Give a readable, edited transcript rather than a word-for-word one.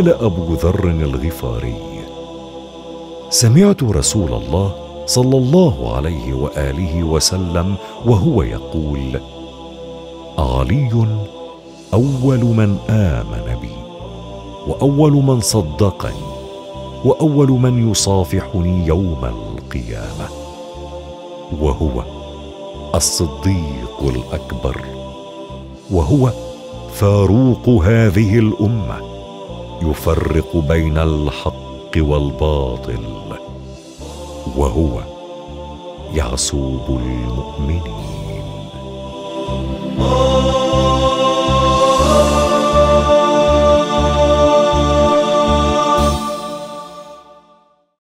قال أبو ذر الغفاري: سمعت رسول الله صلى الله عليه وآله وسلم وهو يقول: علي أول من آمن بي، وأول من صدقني، وأول من يصافحني يوم القيامة، وهو الصديق الأكبر، وهو فاروق هذه الأمة، يفرق بين الحق والباطل، وهو يعصوب المؤمنين.